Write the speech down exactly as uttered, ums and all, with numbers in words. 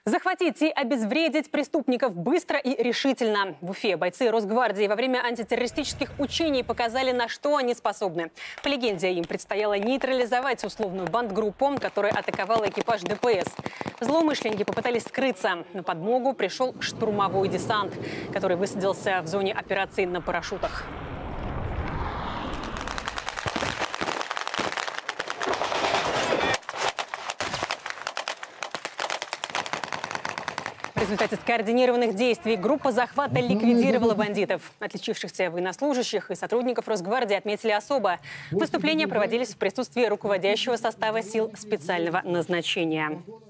Захватить и обезвредить преступников быстро и решительно. В Уфе бойцы Росгвардии во время антитеррористических учений показали, на что они способны. По легенде, им предстояло нейтрализовать условную бандгруппу, которая атаковала экипаж ДПС. Злоумышленники попытались скрыться. На подмогу пришел штурмовой десант, который высадился в зоне операции на парашютах. В результате скоординированных действий группа захвата ликвидировала бандитов. Отличившихся военнослужащих и сотрудников Росгвардии отметили особо. Выступления проводились в присутствии руководящего состава сил специального назначения.